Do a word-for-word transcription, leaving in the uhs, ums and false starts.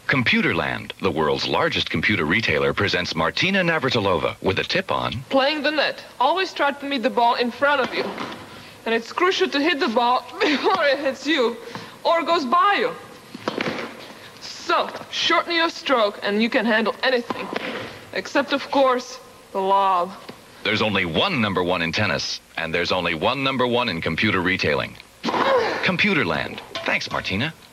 ComputerLand, the world's largest computer retailer, presents Martina Navartilova with a tip on playing the net. Always try to meet the ball in front of you. And it's crucial to hit the ball before it hits you or goes by you. So, shorten your stroke and you can handle anything. Except, of course, the lob. There's only one number one in tennis, and there's only one number one in computer retailing. ComputerLand. Thanks, Martina.